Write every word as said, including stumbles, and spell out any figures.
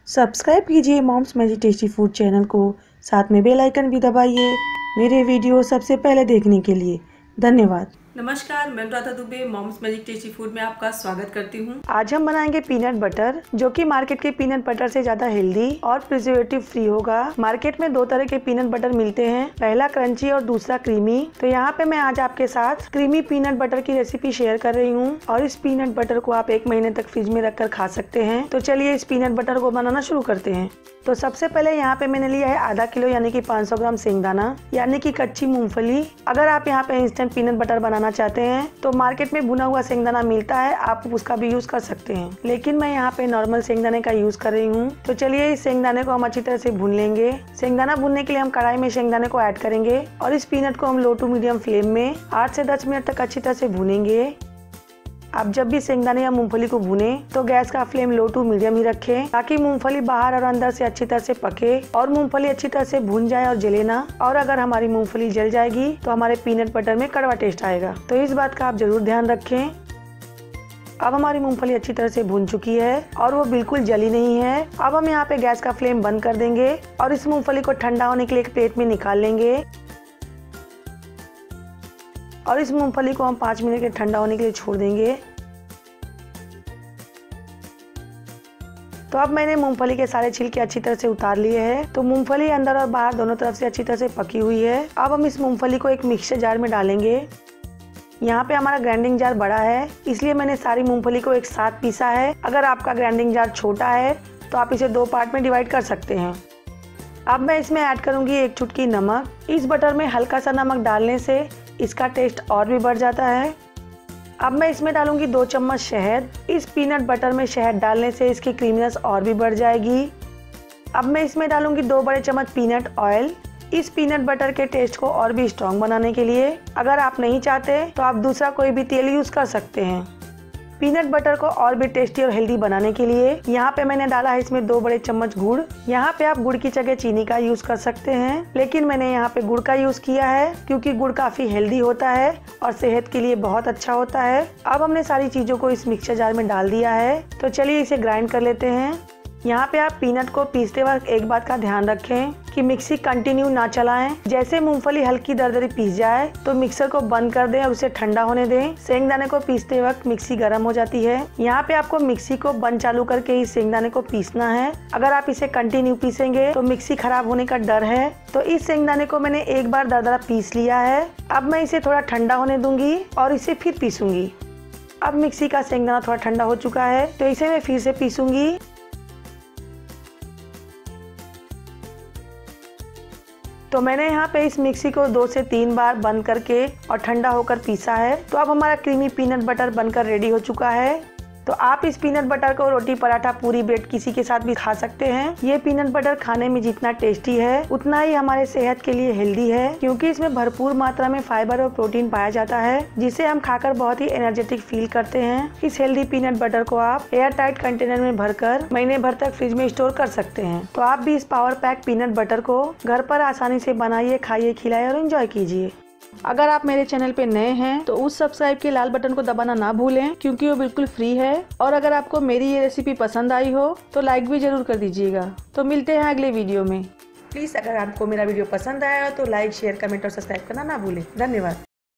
Subscribe कीजिए mom's magic tasty food channel को, साथ में बेल आइकन भी दबाइए मेरे वीडियो सबसे पहले देखने के लिए। धन्यवाद। नमस्कार, मैं Radha Dubey mom's magic tasty food में आपका स्वागत करती हूँ। आज हम बनाएंगे पीनट बटर, जो कि मार्केट के पीनट बटर से ज्यादा हेल्दी और प्रिजर्वेटिव फ्री होगा। मार्केट में दो तरह के पीनट बटर मिलते हैं, पहला क्रंची और दूसरा क्रीमी। तो यहाँ पे मैं आज आपके साथ क्रीमी पीनट बटर की रेसिपी शेयर कर रही हूँ और इस पीनट बटर को आप एक महीने तक फ्रिज में रखकर खा सकते हैं। तो चलिए इस पीनट बटर को बनाना शुरू करते हैं। तो सबसे पहले यहाँ पे मैंने लिया है आधा किलो यानी कि पाँच सौ ग्राम सेंगदाना यानी कि कच्ची मूंगफली। अगर आप यहाँ पे इंस्टेंट पीनट बटर बनाना चाहते हैं तो मार्केट में भुना हुआ सेंगदाना मिलता है, आप उसका भी यूज कर सकते हैं, लेकिन मैं यहाँ पे नॉर्मल सेंगदाने का यूज कर रही हूँ। तो चलिए इस सेंगदाने को हम अच्छी तरह से भून लेंगे। सेंगदाना भूनने के लिए हम कढ़ाई में सेंगदाने को ऐड करेंगे और इस पीनट को हम लो टू मीडियम फ्लेम में आठ से दस मिनट तक अच्छी तरह से भूनेंगे। आप जब भी सेंगदाने या मूंगफली को भुने तो गैस का फ्लेम लो टू मीडियम ही रखें, ताकि मूंगफली बाहर और अंदर से अच्छी तरह से पके और मूंगफली अच्छी तरह से भून जाए और जले ना। और अगर हमारी मूंगफली जल जाएगी तो हमारे पीनट बटर में कड़वा टेस्ट आएगा, तो इस बात का आप जरूर ध्यान रखें। अब हमारी मूंगफली अच्छी तरह से भून चुकी है और वो बिल्कुल जली नहीं है। अब हम यहाँ पे गैस का फ्लेम बंद कर देंगे और इस मूंगफली को ठंडा होने के लिए एक प्लेट में निकाल लेंगे और इस मूंगफली को हम पाँच मिनट के ठंडा होने के लिए छोड़ देंगे। तो अब मैंने मूंगफली के सारे छिलके अच्छी तरह से उतार लिए हैं। तो मूंगफली अंदर और बाहर दोनों तरफ से अच्छी तरह से पकी हुई है। अब हम इस मूंगफली को एक मिक्सर जार में डालेंगे। यहाँ पे हमारा ग्राइंडिंग जार बड़ा है, इसलिए मैंने सारी मूंगफली को एक साथ पीसा है। अगर आपका ग्राइंडिंग जार छोटा है तो आप इसे दो पार्ट में डिवाइड कर सकते हैं। अब मैं इसमें ऐड करूँगी एक चुटकी नमक। इस बटर में हल्का सा नमक डालने से इसका टेस्ट और भी बढ़ जाता है। अब मैं इसमें डालूंगी दो चम्मच शहद। इस पीनट बटर में शहद डालने से इसकी क्रीमीनेस और भी बढ़ जाएगी। अब मैं इसमें डालूंगी दो बड़े चम्मच पीनट ऑयल, इस पीनट बटर के टेस्ट को और भी स्ट्रॉन्ग बनाने के लिए। अगर आप नहीं चाहते तो आप दूसरा कोई भी तेल यूज कर सकते हैं। पीनट बटर को और भी टेस्टी और हेल्दी बनाने के लिए यहाँ पे मैंने डाला है इसमें दो बड़े चम्मच गुड़। यहाँ पे आप गुड़ की जगह चीनी का यूज कर सकते हैं, लेकिन मैंने यहाँ पे गुड़ का यूज किया है क्योंकि गुड़ काफी हेल्दी होता है और सेहत के लिए बहुत अच्छा होता है। अब हमने सारी चीजों को इस मिक्सर जार में डाल दिया है, तो चलिए इसे ग्राइंड कर लेते हैं। यहाँ पे आप पीनट को पीसते वक्त एक बात का ध्यान रखें कि मिक्सी कंटिन्यू ना चलाएं। जैसे मूंगफली हल्की दरदरी पीस जाए तो मिक्सर को बंद कर दें और उसे ठंडा होने दें। सेंगदाने को पीसते वक्त मिक्सी गर्म हो जाती है। यहाँ पे आपको मिक्सी को बंद चालू करके ही सेंगदाने को पीसना है। अगर आप इसे कंटिन्यू पीसेंगे तो मिक्सी खराब होने का डर है। तो इस सेंगदाने को मैंने एक बार दरदरा पीस लिया है। अब मैं इसे थोड़ा ठंडा होने दूंगी और इसे फिर पीसूंगी। अब मिक्सी का सेंगदाना थोड़ा ठंडा हो चुका है, तो इसे मैं फिर से पीसूंगी। तो मैंने यहाँ पे इस मिक्सी को दो से तीन बार बंद करके और ठंडा होकर पीसा है। तो अब हमारा क्रीमी पीनट बटर बनकर रेडी हो चुका है। तो आप इस पीनट बटर को रोटी, पराठा, पूरी, ब्रेड किसी के साथ भी खा सकते हैं। ये पीनट बटर खाने में जितना टेस्टी है उतना ही हमारे सेहत के लिए हेल्दी है, क्योंकि इसमें भरपूर मात्रा में फाइबर और प्रोटीन पाया जाता है, जिसे हम खाकर बहुत ही एनर्जेटिक फील करते हैं। इस हेल्दी पीनट बटर को आप एयर टाइट कंटेनर में भरकर महीने भर तक फ्रिज में स्टोर कर सकते हैं। तो आप भी इस पावर पैक पीनट बटर को घर पर आसानी से बनाइए, खाइए, खिलाइए और एंजॉय कीजिए। अगर आप मेरे चैनल पे नए हैं तो उस सब्सक्राइब के लाल बटन को दबाना ना भूलें, क्योंकि वो बिल्कुल फ्री है। और अगर आपको मेरी ये रेसिपी पसंद आई हो तो लाइक भी जरूर कर दीजिएगा। तो मिलते हैं अगले वीडियो में। प्लीज़ अगर आपको मेरा वीडियो पसंद आया तो लाइक, शेयर, कमेंट और सब्सक्राइब करना ना भूलें। धन्यवाद।